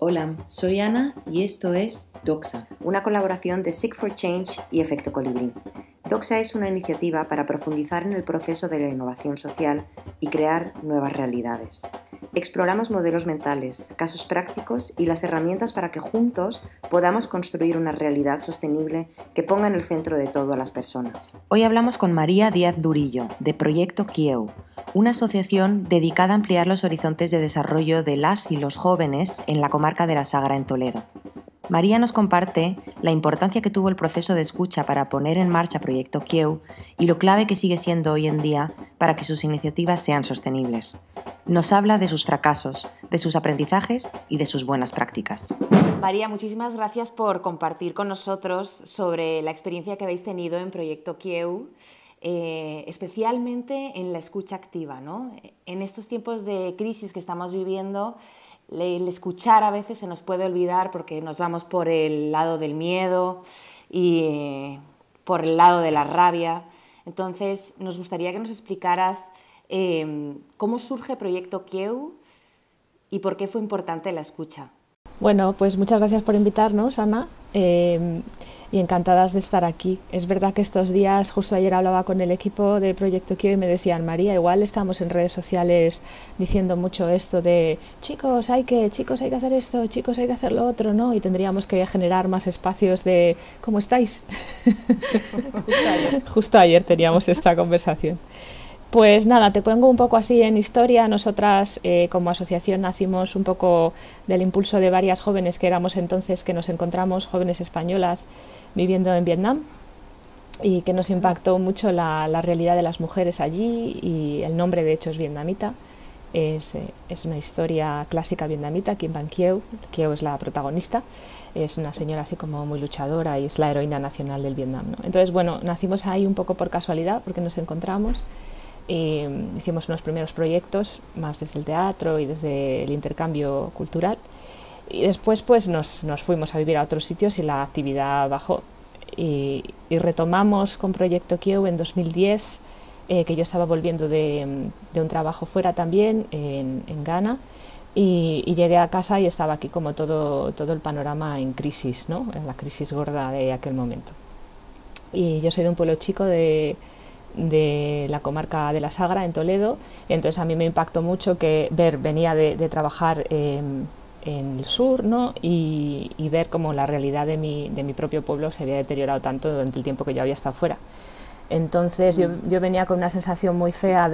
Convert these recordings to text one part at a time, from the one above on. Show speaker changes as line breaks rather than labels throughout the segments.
Hola, soy Ana y esto es Doxa,
una colaboración de Seek for Change y Efecto Colibrí. Doxa es una iniciativa para profundizar en el proceso de la innovación social y crear nuevas realidades. Exploramos modelos mentales, casos prácticos y las herramientas para que juntos podamos construir una realidad sostenible que ponga en el centro de todo a las personas. Hoy hablamos con María Díaz Durillo, de Proyecto Quieu, una asociación dedicada a ampliar los horizontes de desarrollo de las y los jóvenes en la comarca de la Sagra en Toledo. María nos comparte la importancia que tuvo el proceso de escucha para poner en marcha Proyecto Quieu y lo clave que sigue siendo hoy en día para que sus iniciativas sean sostenibles. Nos habla de sus fracasos, de sus aprendizajes y de sus buenas prácticas. María, muchísimas gracias por compartir con nosotros sobre la experiencia que habéis tenido en Proyecto Quieu, especialmente en la escucha activa, ¿no? En estos tiempos de crisis que estamos viviendo, el escuchar a veces se nos puede olvidar porque nos vamos por el lado del miedo y por el lado de la rabia. Entonces, nos gustaría que nos explicaras cómo surge Proyecto Quieu y por qué fue importante la escucha.
Bueno, pues muchas gracias por invitarnos, Ana, y encantadas de estar aquí. Es verdad que estos días, justo ayer hablaba con el equipo de Proyecto Quieu y me decían, María, igual estamos en redes sociales diciendo mucho esto de chicos, hay que hacer esto, chicos, hay que hacer lo otro, ¿no? Y tendríamos que generar más espacios de ¿cómo estáis? Justo ayer teníamos esta conversación. Pues nada, te pongo un poco así en historia. Nosotras como asociación nacimos un poco del impulso de varias jóvenes que éramos entonces, que nos encontramos, jóvenes españolas viviendo en Vietnam, y que nos impactó mucho la realidad de las mujeres allí, y el nombre de hecho es vietnamita. Es una historia clásica vietnamita. Kim Van Quieu, Quieu es la protagonista, es una señora así como muy luchadora y es la heroína nacional del Vietnam, ¿no? Entonces, bueno, nacimos ahí un poco por casualidad porque nos encontramos. Hicimos unos primeros proyectos más desde el teatro y desde el intercambio cultural, y después pues nos fuimos a vivir a otros sitios y la actividad bajó, y retomamos con Proyecto Quieu en 2010, que yo estaba volviendo de un trabajo fuera también en Ghana, y llegué a casa y estaba aquí como todo el panorama en crisis, ¿no? En la crisis gorda de aquel momento. Y yo soy de un pueblo chico de la comarca de la Sagra, en Toledo, entonces a mí me impactó mucho que venía de trabajar en el sur, ¿no? y ver cómo la realidad de mi propio pueblo se había deteriorado tanto durante el tiempo que yo había estado fuera. Entonces yo venía con una sensación muy fea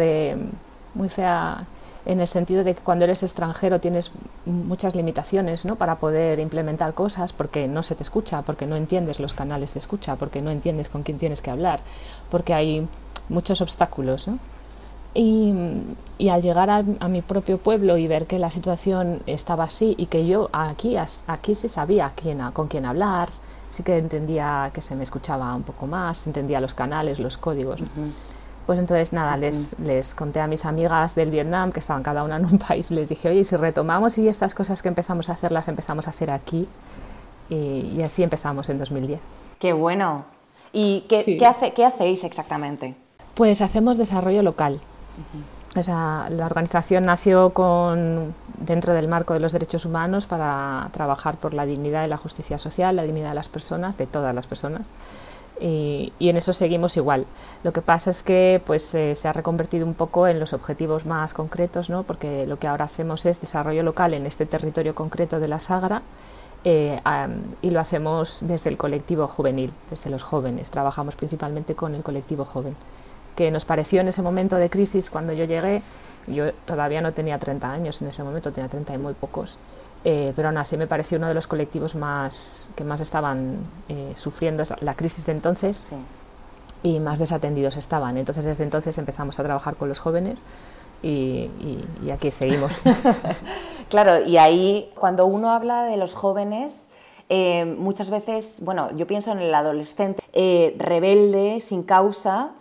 en el sentido de que cuando eres extranjero tienes muchas limitaciones, ¿no? Para poder implementar cosas, porque no se te escucha, porque no entiendes los canales de escucha, porque no entiendes con quién tienes que hablar, porque hay muchos obstáculos, ¿no? Y al llegar a mi propio pueblo y ver que la situación estaba así, y que yo aquí sí sabía con quién hablar, sí que entendía que se me escuchaba un poco más, entendía los canales, los códigos. Pues entonces nada, les conté a mis amigas del Vietnam, que estaban cada una en un país, les dije, oye, si retomamos y estas cosas que empezamos a hacer las empezamos a hacer aquí, y así empezamos en 2010.
¡Qué bueno! ¿Y qué hacéis exactamente?
Pues hacemos desarrollo local. O sea, la organización nació dentro del marco de los derechos humanos para trabajar por la dignidad y la justicia social, la dignidad de las personas, de todas las personas. Y en eso seguimos igual. Lo que pasa es que pues, se ha reconvertido un poco en los objetivos más concretos, ¿no? Porque lo que ahora hacemos es desarrollo local en este territorio concreto de la Sagra, y lo hacemos desde el colectivo juvenil, desde los jóvenes. Trabajamos principalmente con el colectivo joven, que nos pareció en ese momento de crisis. Cuando yo llegué, yo todavía no tenía 30 años en ese momento, tenía 30 y muy pocos, pero aún así me pareció uno de los colectivos que más estaban sufriendo la crisis de entonces, sí, y más desatendidos estaban. Entonces desde entonces empezamos a trabajar con los jóvenes y aquí seguimos.
Claro, y ahí cuando uno habla de los jóvenes, muchas veces, bueno, yo pienso en el adolescente rebelde, sin causa,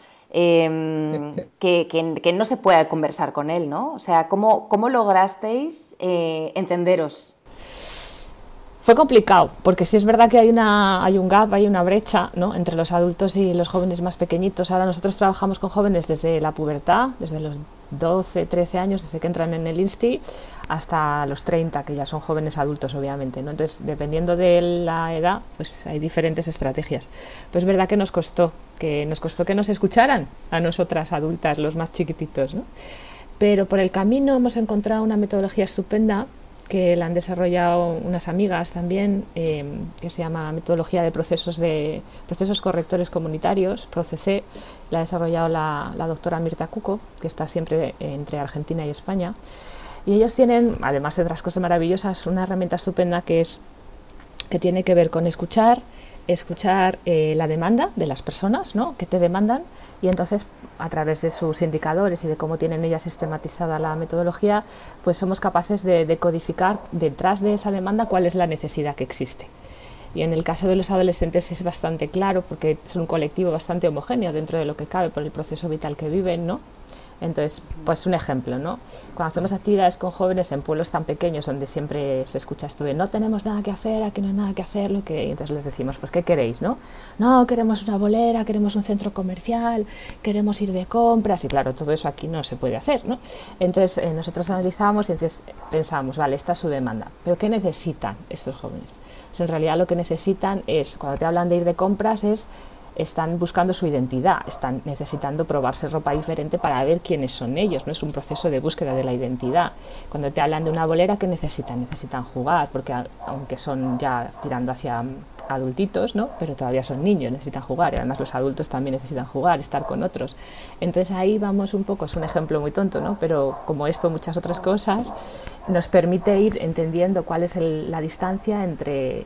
que no se puede conversar con él, ¿no? O sea, ¿cómo lograsteis entenderos?
Fue complicado, porque sí es verdad que hay un gap, hay una brecha, ¿no? Entre los adultos y los jóvenes más pequeñitos. Ahora nosotros trabajamos con jóvenes desde la pubertad, desde los 12, 13 años, desde que entran en el INSTI, hasta los 30, que ya son jóvenes adultos, obviamente, ¿no? Entonces, dependiendo de la edad, pues hay diferentes estrategias. Pues es verdad que nos costó que nos escucharan a nosotras adultas, los más chiquititos, ¿no? Pero por el camino hemos encontrado una metodología estupenda que la han desarrollado unas amigas también, que se llama metodología de procesos correctores comunitarios, PROCC. La ha desarrollado la doctora Mirta Cuco, que está siempre entre Argentina y España. Y ellos tienen, además de otras cosas maravillosas, una herramienta estupenda que tiene que ver con escuchar la demanda de las personas, ¿no?, que te demandan, y entonces a través de sus indicadores y de cómo tienen ellas sistematizada la metodología, pues somos capaces de codificar detrás de esa demanda cuál es la necesidad que existe. Y en el caso de los adolescentes es bastante claro, porque es un colectivo bastante homogéneo dentro de lo que cabe por el proceso vital que viven, ¿no? Entonces, pues un ejemplo, ¿no? Cuando hacemos actividades con jóvenes en pueblos tan pequeños donde siempre se escucha esto de no tenemos nada que hacer, aquí no hay nada que hacer, y entonces les decimos, pues ¿qué queréis, no? No, queremos una bolera, queremos un centro comercial, queremos ir de compras, y claro, todo eso aquí no se puede hacer, ¿no? Entonces nosotros analizamos y entonces pensamos, vale, esta es su demanda, pero ¿qué necesitan estos jóvenes? Pues en realidad lo que necesitan es, cuando te hablan de ir de compras, están buscando su identidad, están necesitando probarse ropa diferente para ver quiénes son ellos, ¿no? Es un proceso de búsqueda de la identidad. Cuando te hablan de una bolera, ¿qué necesitan? Necesitan jugar, porque aunque son ya tirando hacia adultitos, ¿no?, pero todavía son niños, necesitan jugar, y además los adultos también necesitan jugar, estar con otros. Entonces ahí vamos un poco, es un ejemplo muy tonto, ¿no?, pero como esto, muchas otras cosas, nos permite ir entendiendo cuál es la distancia entre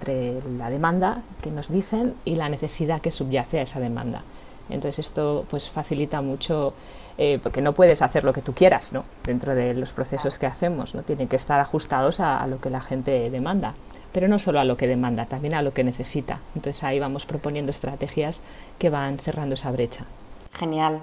la demanda que nos dicen y la necesidad que subyace a esa demanda. Entonces esto pues facilita mucho, porque no puedes hacer lo que tú quieras, ¿no?, dentro de los procesos que hacemos, ¿no? Tienen que estar ajustados a lo que la gente demanda, pero no solo a lo que demanda, también a lo que necesita. Entonces ahí vamos proponiendo estrategias que van cerrando esa brecha.
Genial.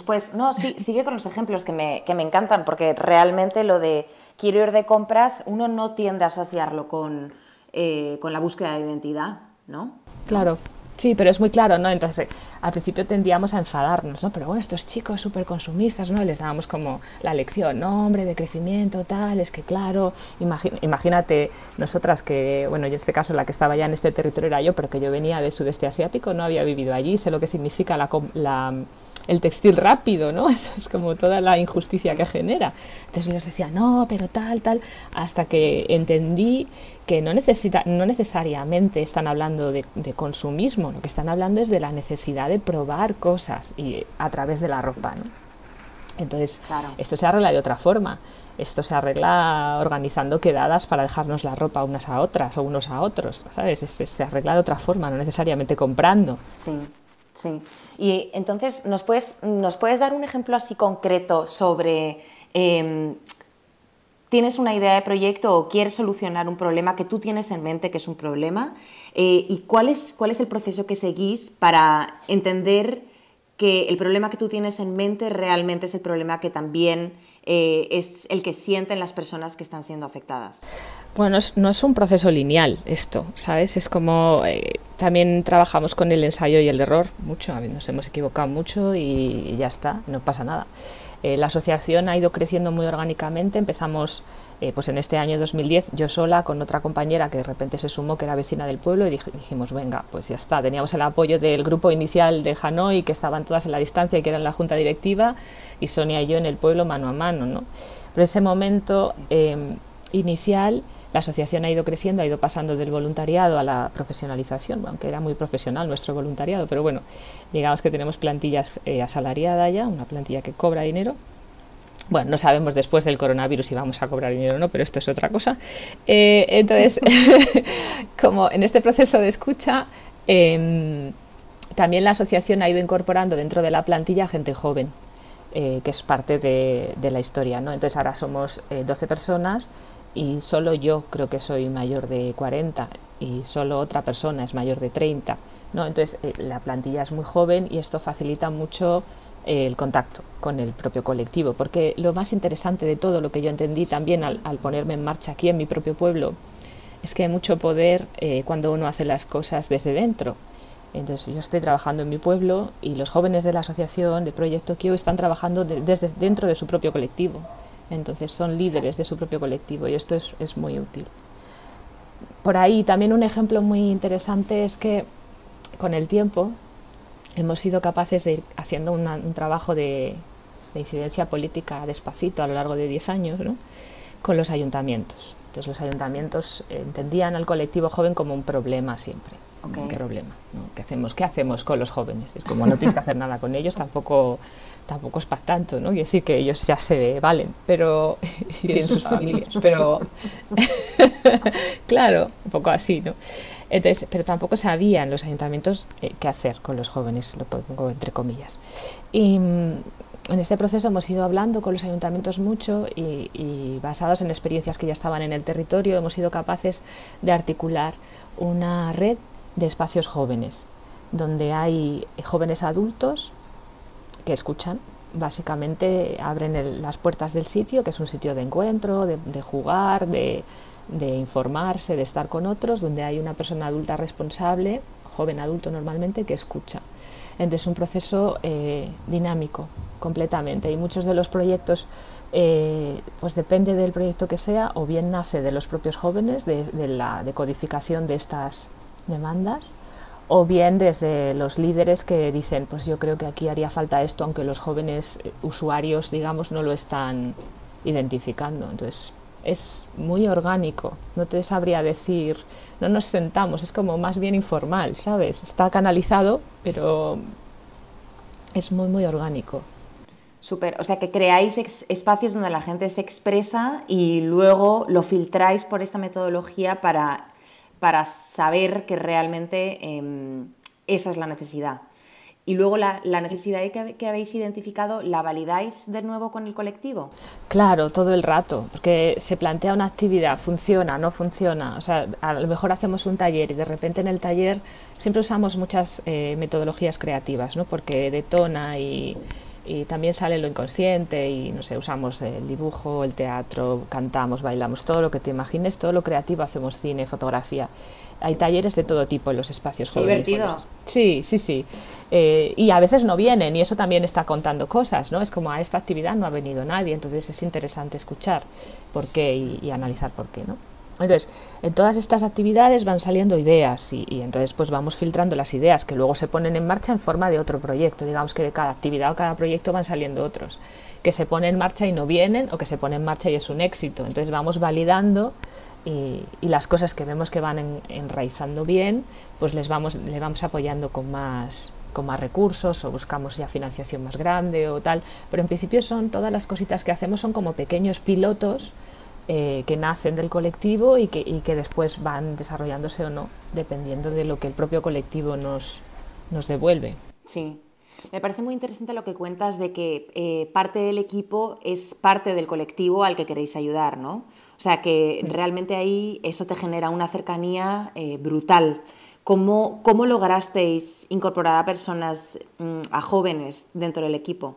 Sigue con los ejemplos que me encantan, porque realmente lo de quiero ir de compras, uno no tiende a asociarlo con la búsqueda de identidad, ¿no?
Claro, sí, pero es muy claro, ¿no? Entonces, al principio tendíamos a enfadarnos, ¿no? Pero bueno, estos chicos súper consumistas, ¿no? Les dábamos como la lección, no, hombre, de crecimiento, tal, es que claro, imagínate nosotras que, bueno, en este caso la que estaba ya en este territorio era yo, pero que yo venía del sudeste asiático, no había vivido allí, sé lo que significa el textil rápido, ¿no? Es como toda la injusticia que genera. Entonces yo les decía, no, pero tal, hasta que entendí que no necesariamente están hablando de consumismo, lo que están hablando es de la necesidad de probar cosas y a través de la ropa, ¿no? Entonces, claro, esto se arregla de otra forma. Esto se arregla organizando quedadas para dejarnos la ropa unas a otras o unos a otros, ¿sabes? Se arregla de otra forma, no necesariamente comprando.
Sí. Sí. Y entonces, ¿nos puedes dar un ejemplo así concreto sobre tienes una idea de proyecto o quieres solucionar un problema que tú tienes en mente que es un problema? ¿Y cuál es el proceso que seguís para entender que el problema que tú tienes en mente realmente es el problema que también es el que sienten las personas que están siendo afectadas?
Bueno, no es un proceso lineal esto, ¿sabes? Es como también trabajamos con el ensayo y el error mucho, nos hemos equivocado mucho y ya está, no pasa nada. La asociación ha ido creciendo muy orgánicamente, empezamos pues en este año 2010 yo sola con otra compañera que de repente se sumó, que era vecina del pueblo, y dijimos, venga, pues ya está, teníamos el apoyo del grupo inicial de Hanoi, que estaban todas en la distancia y que eran la junta directiva, y Sonia y yo en el pueblo mano a mano, ¿no? Pero ese momento inicial, la asociación ha ido creciendo, ha ido pasando del voluntariado a la profesionalización, aunque era muy profesional nuestro voluntariado, pero bueno, digamos que tenemos plantillas asalariadas ya, una plantilla que cobra dinero. Bueno, no sabemos después del coronavirus si vamos a cobrar dinero o no, pero esto es otra cosa. Entonces, como en este proceso de escucha, también la asociación ha ido incorporando dentro de la plantilla gente joven, que es parte de la historia, ¿no? Entonces ahora somos 12 personas y solo yo creo que soy mayor de 40 y solo otra persona es mayor de 30, ¿no? Entonces la plantilla es muy joven y esto facilita mucho el contacto con el propio colectivo, porque lo más interesante de todo lo que yo entendí también al ponerme en marcha aquí en mi propio pueblo es que hay mucho poder cuando uno hace las cosas desde dentro. Entonces yo estoy trabajando en mi pueblo y los jóvenes de la asociación de Proyecto Kio están trabajando desde dentro de su propio colectivo. Entonces son líderes de su propio colectivo y esto es muy útil. Por ahí también un ejemplo muy interesante es que con el tiempo hemos sido capaces de ir haciendo un trabajo de incidencia política despacito a lo largo de 10 años, ¿no?, con los ayuntamientos. Entonces los ayuntamientos entendían al colectivo joven como un problema siempre. ¿Qué problema? ¿No? ¿Qué hacemos con los jóvenes? Es como no tienes que hacer nada con ellos, tampoco es para tanto, ¿no? Quiero decir que ellos ya se valen, pero y tienen sus familias, pero claro, un poco así, ¿no? Entonces, pero tampoco sabían los ayuntamientos qué hacer con los jóvenes, lo pongo entre comillas. Y en este proceso hemos ido hablando con los ayuntamientos mucho y basados en experiencias que ya estaban en el territorio, hemos sido capaces de articular una red de espacios jóvenes, donde hay jóvenes adultos que escuchan. Básicamente abren las puertas del sitio, que es un sitio de encuentro, de jugar, de informarse, de estar con otros, donde hay una persona adulta responsable, joven adulto normalmente, que escucha. Entonces es un proceso dinámico completamente, y muchos de los proyectos pues depende del proyecto que sea, o bien nace de los propios jóvenes, de la decodificación de estas demandas, o bien desde los líderes que dicen, pues yo creo que aquí haría falta esto, aunque los jóvenes usuarios, digamos, no lo están identificando. Entonces es muy orgánico, no te sabría decir, no nos sentamos, es como más bien informal, ¿sabes? Está canalizado, pero es muy, muy orgánico.
Súper, o sea que creáis espacios donde la gente se expresa y luego lo filtráis por esta metodología para saber que realmente esa es la necesidad. Y luego la necesidad que habéis identificado, ¿la validáis de nuevo con el colectivo?
Claro, todo el rato, porque se plantea una actividad, funciona, no funciona. O sea, a lo mejor hacemos un taller y de repente en el taller siempre usamos muchas metodologías creativas, ¿no? Porque detona y también sale lo inconsciente y, no sé, usamos el dibujo, el teatro, cantamos, bailamos, todo lo que te imagines, todo lo creativo, hacemos cine, fotografía. Hay talleres de todo tipo en los espacios jóvenes.
Divertido.
Sí, sí, sí. Y a veces no vienen y eso también está contando cosas, ¿no? Es como a esta actividad no ha venido nadie, entonces es interesante escuchar por qué y analizar por qué, ¿no? Entonces, en todas estas actividades van saliendo ideas y entonces pues vamos filtrando las ideas que luego se ponen en marcha en forma de otro proyecto. Digamos que de cada actividad o cada proyecto van saliendo otros que se ponen en marcha y no vienen, o que se ponen en marcha y es un éxito. Entonces vamos validando y las cosas que vemos que van enraizando bien, pues le vamos apoyando con más recursos, o buscamos ya financiación más grande o tal. Pero en principio todas las cositas que hacemos son como pequeños pilotos que nacen del colectivo y que después van desarrollándose o no, dependiendo de lo que el propio colectivo nos devuelve.
Sí, me parece muy interesante lo que cuentas de que parte del equipo es parte del colectivo al que queréis ayudar, ¿no? O sea, que realmente ahí eso te genera una cercanía brutal. ¿Cómo lograsteis incorporar a personas, a jóvenes dentro del equipo?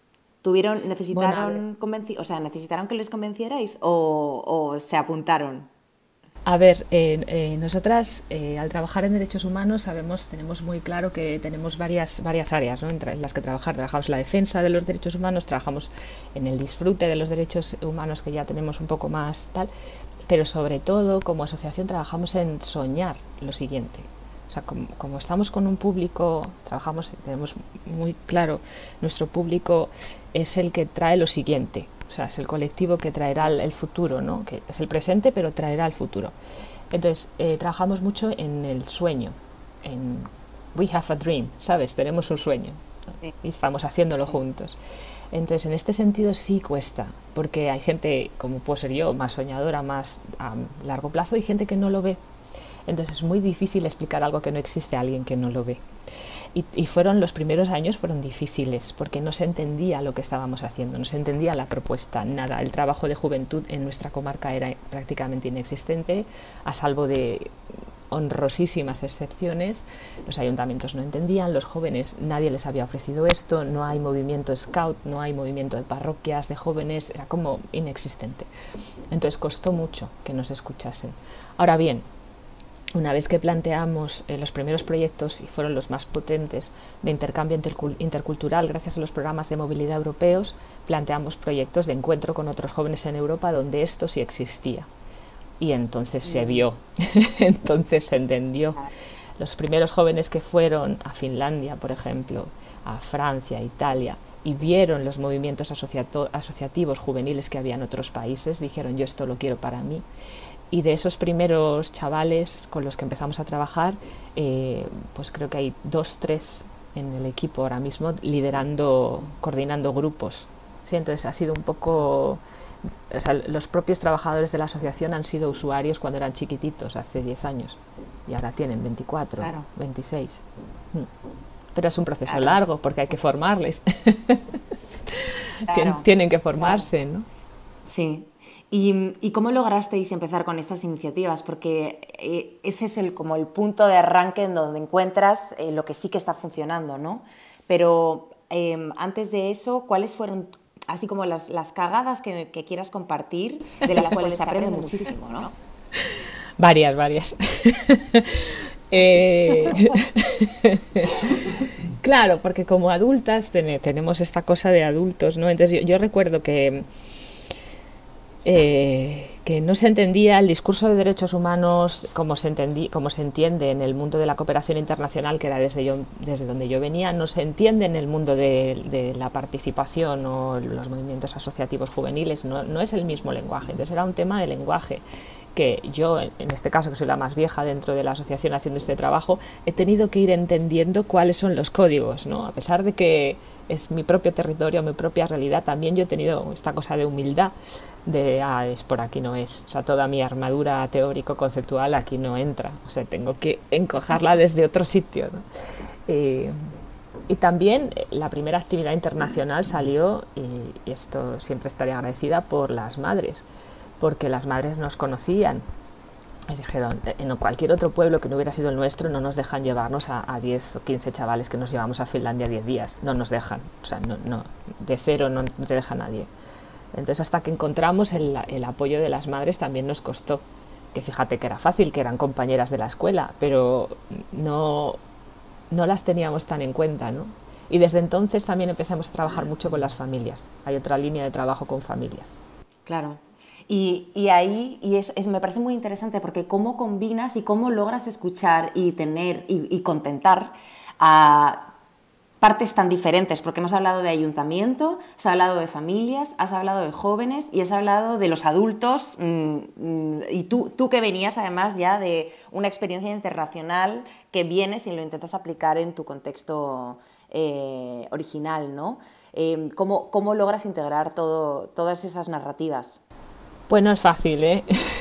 ¿Necesitaron que les convencierais o se apuntaron?
A ver, nosotras al trabajar en derechos humanos tenemos muy claro que tenemos varias áreas, ¿no?, en las que trabajar. Trabajamos en la defensa de los derechos humanos, trabajamos en el disfrute de los derechos humanos, que ya tenemos un poco más tal, pero sobre todo como asociación trabajamos en soñar lo siguiente. O sea, como estamos con un público, tenemos muy claro, nuestro público es el que trae lo siguiente. O sea, es el colectivo que traerá el futuro, ¿no? Que es el presente, pero traerá el futuro. Entonces, trabajamos mucho en el sueño, en we have a dream, ¿sabes? Tenemos un sueño, ¿no? Y estamos haciéndolo juntos. Entonces, en este sentido sí cuesta, porque hay gente, como puedo ser yo, más soñadora, más a largo plazo, y gente que no lo ve. Entonces es muy difícil explicar algo que no existe a alguien que no lo ve. Y los primeros años fueron difíciles porque no se entendía lo que estábamos haciendo, no se entendía la propuesta, nada. El trabajo de juventud en nuestra comarca era prácticamente inexistente, a salvo de honrosísimas excepciones. Los ayuntamientos no entendían, los jóvenes, nadie les había ofrecido esto, no hay movimiento scout, no hay movimiento de parroquias de jóvenes, era como inexistente. Entonces costó mucho que nos escuchasen. Ahora bien, una vez que planteamos los primeros proyectos, y fueron los más potentes, de intercambio intercultural gracias a los programas de movilidad europeos, planteamos proyectos de encuentro con otros jóvenes en Europa donde esto sí existía. Y entonces se vio, entonces se entendió. Los primeros jóvenes que fueron a Finlandia, por ejemplo, a Francia, a Italia, y vieron los movimientos asociativos juveniles que había en otros países, dijeron, yo esto lo quiero para mí. Y de esos primeros chavales con los que empezamos a trabajar, pues creo que hay 2, 3 en el equipo ahora mismo liderando, coordinando grupos. ¿Sí? Entonces ha sido un poco... O sea, los propios trabajadores de la asociación han sido usuarios cuando eran chiquititos, hace 10 años, y ahora tienen 24, claro. 26. Pero es un proceso largo porque hay que formarles. Claro. Tienen que formarse, ¿no?
Sí. ¿Y cómo lograsteis empezar con estas iniciativas? Porque ese es como el punto de arranque en donde encuentras lo que sí que está funcionando, ¿no? Pero antes de eso, ¿cuáles fueron, así como las cagadas que quieras compartir, de las cuales se aprende muchísimo, ¿no?
Varias. Claro, porque como adultas tenemos esta cosa de adultos, ¿no? Entonces yo recuerdo que no se entendía el discurso de derechos humanos como se entiende en el mundo de la cooperación internacional, que era desde donde yo venía, no se entiende en el mundo de la participación o los movimientos asociativos juveniles, no es el mismo lenguaje. Entonces era un tema de lenguaje que yo, en este caso que soy la más vieja dentro de la asociación haciendo este trabajo, he tenido que ir entendiendo cuáles son los códigos, ¿no? A pesar de que es mi propio territorio, mi propia realidad, también yo he tenido esta cosa de humildad, de, es por aquí no es, o sea, toda mi armadura teórico-conceptual aquí no entra, o sea, tengo que encogerla desde otro sitio, ¿no? Y también la primera actividad internacional salió, y esto siempre estaré agradecida, por las madres, porque las madres nos conocían. Nos dijeron, en cualquier otro pueblo que no hubiera sido el nuestro no nos dejan llevarnos a 10 o 15 chavales que nos llevamos a Finlandia 10 días, no nos dejan, o sea, no, de cero no te deja nadie. Entonces hasta que encontramos el apoyo de las madres también nos costó, que fíjate que era fácil, que eran compañeras de la escuela, pero no las teníamos tan en cuenta, ¿no? Y desde entonces también empezamos a trabajar mucho con las familias, hay otra línea de trabajo con familias.
Claro. Y ahí me parece muy interesante porque cómo combinas y cómo logras escuchar y tener y contentar a partes tan diferentes, porque hemos hablado de ayuntamiento, has hablado de familias, has hablado de jóvenes y has hablado de los adultos, y tú que venías además ya de una experiencia internacional que vienes y lo intentas aplicar en tu contexto original, ¿no? ¿Cómo logras integrar todas esas narrativas?
Pues no es fácil, ¿eh?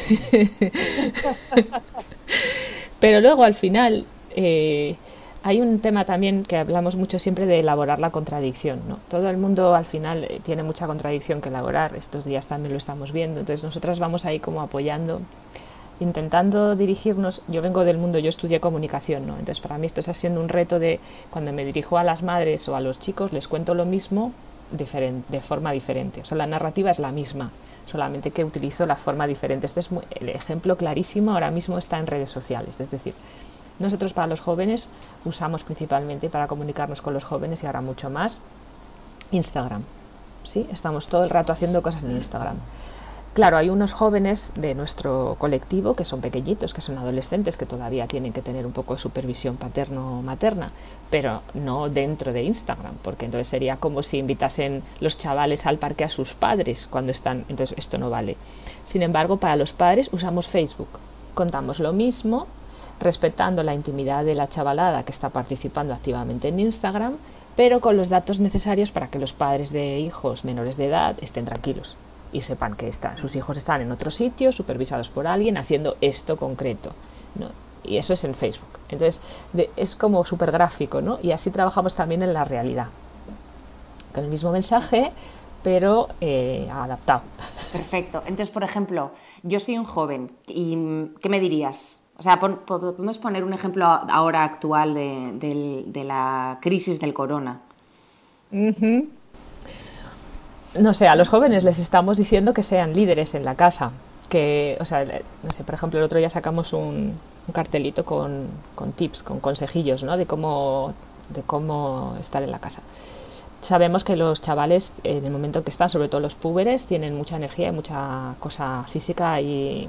Pero luego al final hay un tema también que hablamos mucho siempre de elaborar la contradicción, ¿no? Todo el mundo al final tiene mucha contradicción que elaborar, estos días también lo estamos viendo, entonces nosotras vamos ahí como apoyando, intentando dirigirnos. Yo vengo del mundo, yo estudié comunicación, ¿no? Entonces para mí esto está siendo un reto de cuando me dirijo a las madres o a los chicos les cuento lo mismo de forma diferente, o sea, la narrativa es la misma, solamente que utilizo la forma diferente. Este es el ejemplo clarísimo ahora mismo está en redes sociales, es decir, nosotros para los jóvenes usamos principalmente para comunicarnos con los jóvenes y ahora mucho más Instagram, ¿sí? Estamos todo el rato haciendo cosas en Instagram. Claro, hay unos jóvenes de nuestro colectivo que son pequeñitos, que son adolescentes, que todavía tienen que tener un poco de supervisión paterno-materna, pero no dentro de Instagram, porque entonces sería como si invitasen los chavales al parque a sus padres cuando están, entonces esto no vale. Sin embargo, para los padres usamos Facebook, contamos lo mismo, respetando la intimidad de la chavalada que está participando activamente en Instagram, pero con los datos necesarios para que los padres de hijos menores de edad estén tranquilos y sepan que sus hijos están en otro sitio, supervisados por alguien, haciendo esto concreto, ¿no? Y eso es en Facebook. Entonces, es como súper gráfico, ¿no? Y así trabajamos también en la realidad, con el mismo mensaje, pero adaptado.
Perfecto. Entonces, por ejemplo, yo soy un joven, ¿y qué me dirías? O sea, podemos poner un ejemplo ahora actual de la crisis del corona.
Uh-huh. No sé, a los jóvenes les estamos diciendo que sean líderes en la casa, que, o sea, no sé, por ejemplo, el otro día sacamos un un cartelito con tips, con consejillos, ¿no? De cómo estar en la casa. Sabemos que los chavales, en el momento que están, sobre todo los púberes, tienen mucha energía y mucha cosa física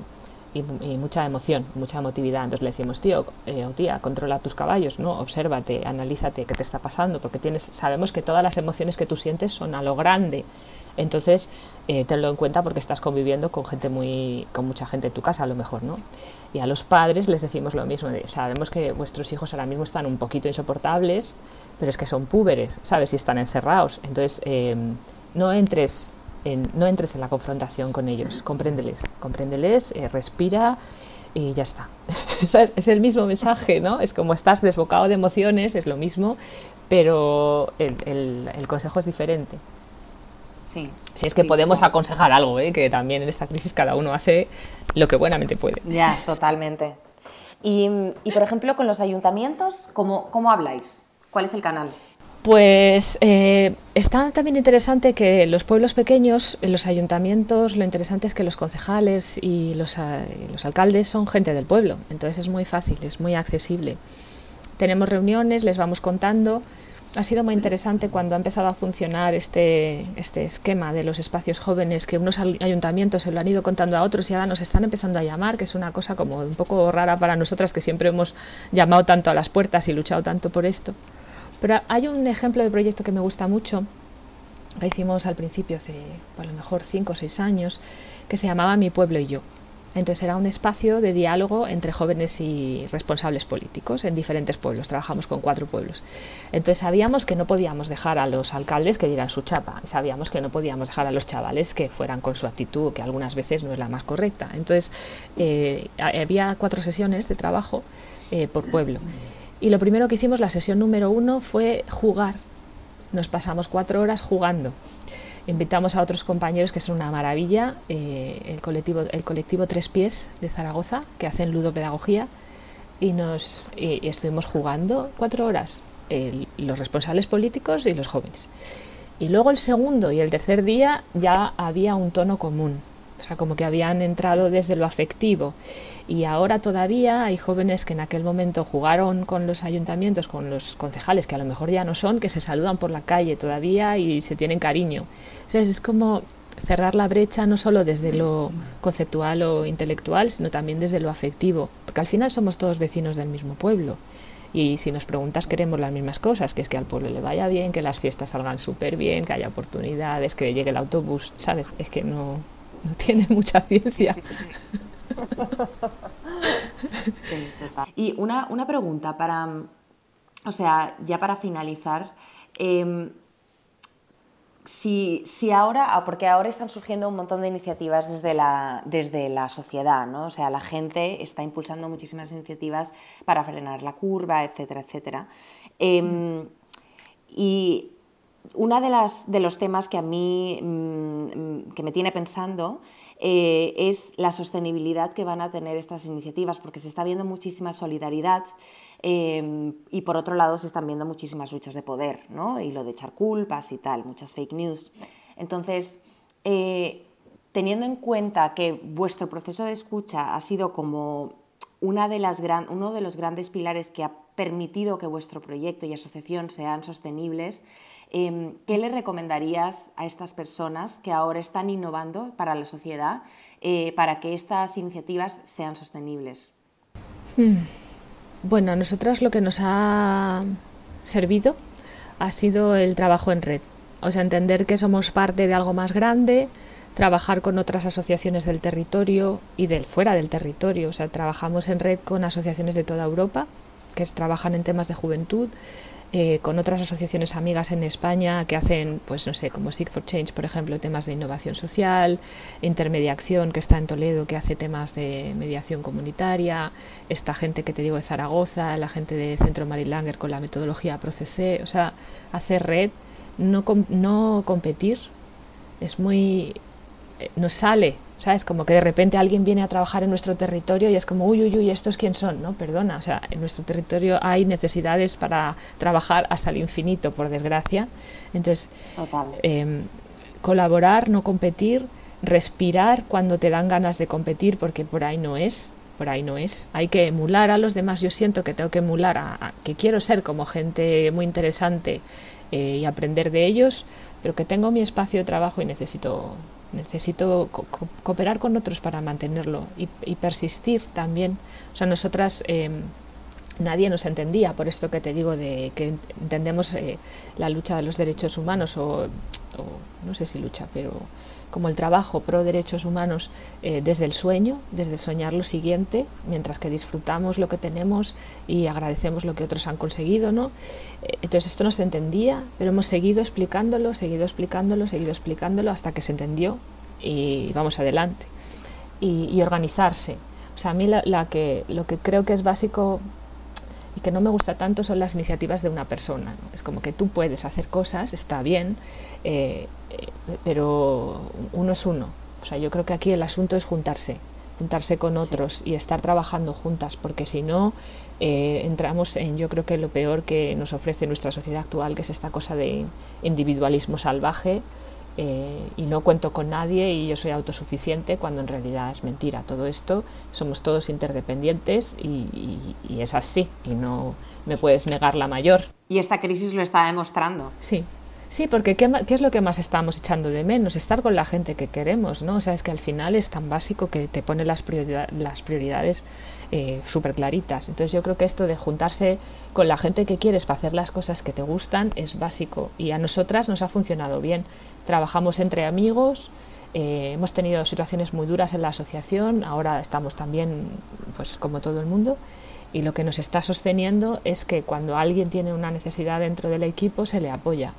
y mucha emoción, mucha emotividad. Entonces le decimos, tío o tía, controla tus caballos, ¿no? Obsérvate, analízate qué te está pasando, porque sabemos que todas las emociones que tú sientes son a lo grande. Entonces, tenlo en cuenta porque estás conviviendo con mucha gente en tu casa, a lo mejor, ¿no? Y a los padres les decimos lo mismo. Sabemos que vuestros hijos ahora mismo están un poquito insoportables, pero es que son púberes, ¿sabes? Y están encerrados. Entonces, no entres en la confrontación con ellos. Compréndeles, respira y ya está. ¿Sabes? Es el mismo mensaje, ¿no? Es como estás desbocado de emociones, es lo mismo, pero el consejo es diferente.
Sí.
Si es que podemos aconsejar algo, que también en esta crisis cada uno hace lo que buenamente puede.
Ya, totalmente. Y por ejemplo, con los ayuntamientos, ¿cómo habláis? ¿Cuál es el canal?
Pues está también interesante que los pueblos pequeños, en los ayuntamientos, lo interesante es que los concejales y los alcaldes son gente del pueblo, entonces es muy fácil, es muy accesible. Tenemos reuniones, les vamos contando. Ha sido muy interesante cuando ha empezado a funcionar este esquema de los espacios jóvenes, que unos ayuntamientos se lo han ido contando a otros y ahora nos están empezando a llamar, que es una cosa como un poco rara para nosotras, que siempre hemos llamado tanto a las puertas y luchado tanto por esto. Pero hay un ejemplo de proyecto que me gusta mucho, que hicimos al principio, hace a lo mejor 5 o 6 años, que se llamaba Mi Pueblo y Yo. Entonces era un espacio de diálogo entre jóvenes y responsables políticos en diferentes pueblos. Trabajamos con 4 pueblos. Entonces sabíamos que no podíamos dejar a los alcaldes que dieran su chapa. Sabíamos que no podíamos dejar a los chavales que fueran con su actitud, que algunas veces no es la más correcta. Entonces había 4 sesiones de trabajo por pueblo. Y lo primero que hicimos, la sesión número 1, fue jugar. Nos pasamos 4 horas jugando. Invitamos a otros compañeros que son una maravilla, el colectivo Tres Pies de Zaragoza, que hacen ludopedagogía, y estuvimos jugando 4 horas, los responsables políticos y los jóvenes. Y luego el segundo y el tercer día ya había un tono común, o sea, como que habían entrado desde lo afectivo. Y ahora todavía hay jóvenes que en aquel momento jugaron con los ayuntamientos, con los concejales, que a lo mejor ya no son, que se saludan por la calle todavía y se tienen cariño. Entonces es como cerrar la brecha no solo desde lo conceptual o intelectual, sino también desde lo afectivo, porque al final somos todos vecinos del mismo pueblo. Y si nos preguntas, queremos las mismas cosas, que es que al pueblo le vaya bien, que las fiestas salgan súper bien, que haya oportunidades, que llegue el autobús, ¿sabes? Es que no tiene mucha ciencia.
Sí. Sí, total. Y una pregunta ya para finalizar, si ahora, porque ahora están surgiendo un montón de iniciativas desde la sociedad, ¿no? O sea, la gente está impulsando muchísimas iniciativas para frenar la curva, etcétera, etcétera. Y uno de los temas que a mí que me tiene pensando es la sostenibilidad que van a tener estas iniciativas, porque se está viendo muchísima solidaridad y por otro lado se están viendo muchísimas luchas de poder, ¿no? Y lo de echar culpas y tal, muchas fake news. Entonces, teniendo en cuenta que vuestro proceso de escucha ha sido como uno de los grandes pilares que ha permitido que vuestro proyecto y asociación sean sostenibles, ¿qué le recomendarías a estas personas que ahora están innovando para la sociedad para que estas iniciativas sean sostenibles?
Bueno, a nosotras lo que nos ha servido ha sido el trabajo en red. O sea, entender que somos parte de algo más grande, trabajar con otras asociaciones del territorio y fuera del territorio. O sea, trabajamos en red con asociaciones de toda Europa que trabajan en temas de juventud, con otras asociaciones amigas en España que hacen, pues no sé, como Seek for Change, por ejemplo, temas de innovación social, Intermediación, que está en Toledo, que hace temas de mediación comunitaria, esta gente que te digo de Zaragoza, la gente de Centro Marilanger con la metodología ProCC. O sea, hacer red, no competir, es muy... nos sale, ¿sabes? Como que de repente alguien viene a trabajar en nuestro territorio y es como, uy, ¿estos quién son? No, perdona, o sea, en nuestro territorio hay necesidades para trabajar hasta el infinito, por desgracia. Entonces, colaborar, no competir, respirar cuando te dan ganas de competir, porque por ahí no es. por ahí no es. Hay que emular a los demás. Yo siento que tengo que emular que quiero ser como gente muy interesante y aprender de ellos, pero que tengo mi espacio de trabajo y necesito cooperar con otros para mantenerlo y persistir también. O sea, nosotras nadie nos entendía, por esto que te digo de que entendemos la lucha de los derechos humanos o no sé si lucha, pero como el trabajo pro derechos humanos desde el sueño, desde soñar lo siguiente, mientras que disfrutamos lo que tenemos y agradecemos lo que otros han conseguido, ¿no? Entonces esto no se entendía, pero hemos seguido explicándolo hasta que se entendió y vamos adelante. Y organizarse. O sea, a mí lo que creo que es básico y que no me gusta tanto son las iniciativas de una persona, ¿no? Es como que tú puedes hacer cosas, está bien, pero uno es uno. O sea, yo creo que aquí el asunto es juntarse con otros y estar trabajando juntas, porque si no entramos en, yo creo que lo peor que nos ofrece nuestra sociedad actual, que es esta cosa de individualismo salvaje, y no cuento con nadie y yo soy autosuficiente, cuando en realidad es mentira. Todo esto, somos todos interdependientes y es así, y no me puedes negar la mayor.
Y esta crisis lo está demostrando.
Sí, porque ¿qué es lo que más estamos echando de menos? Estar con la gente que queremos, ¿no? O sea, es que al final es tan básico que te pone las prioridades súper claritas. Entonces yo creo que esto de juntarse con la gente que quieres para hacer las cosas que te gustan es básico, y a nosotras nos ha funcionado bien. Trabajamos entre amigos, hemos tenido situaciones muy duras en la asociación, ahora estamos también, pues como todo el mundo, y lo que nos está sosteniendo es que cuando alguien tiene una necesidad dentro del equipo se le apoya.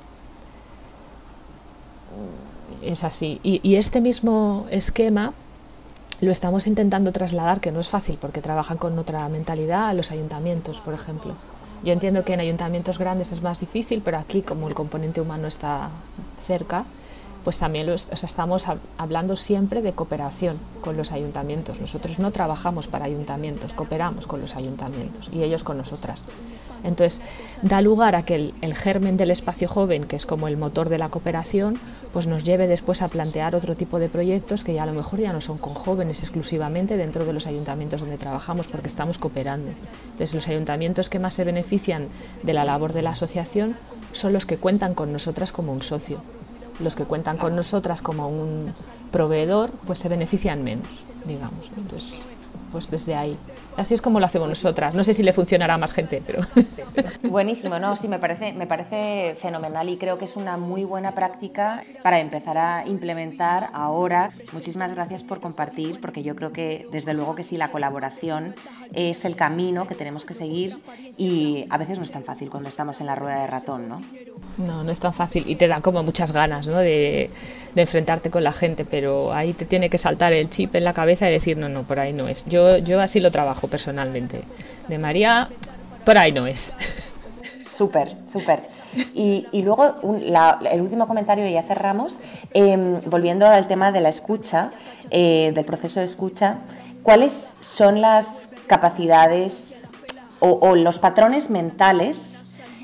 Es así. Y este mismo esquema lo estamos intentando trasladar, que no es fácil porque trabajan con otra mentalidad, a los ayuntamientos, por ejemplo. Yo entiendo que en ayuntamientos grandes es más difícil, pero aquí, como el componente humano está cerca, pues también estamos hablando siempre de cooperación con los ayuntamientos. Nosotros no trabajamos para ayuntamientos, cooperamos con los ayuntamientos y ellos con nosotras. Entonces, da lugar a que el germen del espacio joven, que es como el motor de la cooperación, pues nos lleve después a plantear otro tipo de proyectos que ya a lo mejor ya no son con jóvenes exclusivamente dentro de los ayuntamientos donde trabajamos, porque estamos cooperando. Entonces, los ayuntamientos que más se benefician de la labor de la asociación son los que cuentan con nosotras como un socio. Los que cuentan con nosotras como un proveedor, pues se benefician menos, digamos. Entonces, pues desde ahí. Así es como lo hacemos nosotras. No sé si le funcionará a más gente, pero...
Buenísimo, no, sí, me parece fenomenal y creo que es una muy buena práctica para empezar a implementar ahora. Muchísimas gracias por compartir, porque yo creo que desde luego que sí, la colaboración es el camino que tenemos que seguir y a veces no es tan fácil cuando estamos en la rueda de ratón, ¿no?
No es tan fácil y te dan como muchas ganas, ¿no?, de enfrentarte con la gente, pero ahí te tiene que saltar el chip en la cabeza y decir no, por ahí no es. Yo así lo trabajo personalmente. De María, por ahí no es.
Súper. Y luego el último comentario, y ya cerramos, volviendo al tema de la escucha, del proceso de escucha, ¿cuáles son las capacidades o los patrones mentales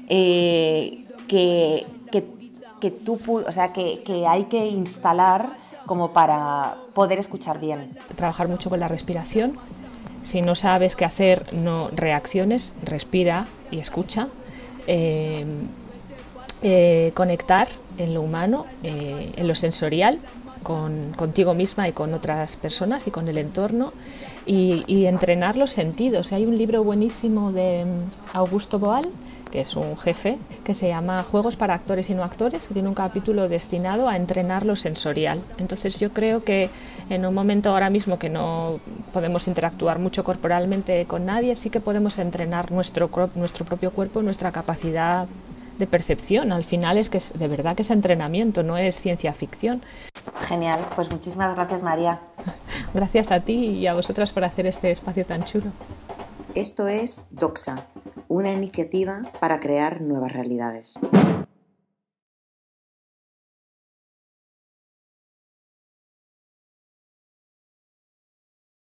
que hay que instalar como para poder escuchar bien?
Trabajar mucho con la respiración. Si no sabes qué hacer, no reacciones, respira y escucha. Conectar en lo humano, en lo sensorial, contigo misma y con otras personas y con el entorno, y entrenar los sentidos. Hay un libro buenísimo de Augusto Boal, que es un jefe, que se llama Juegos para actores y no actores, que tiene un capítulo destinado a entrenar lo sensorial. Entonces yo creo que en un momento ahora mismo que no podemos interactuar mucho corporalmente con nadie, sí que podemos entrenar nuestro propio cuerpo, nuestra capacidad de percepción. Al final es que de verdad que es entrenamiento, no es ciencia ficción.
Genial, pues muchísimas gracias, María.
Gracias a ti y a vosotras por hacer este espacio tan chulo.
Esto es Doxa, una iniciativa para crear nuevas realidades.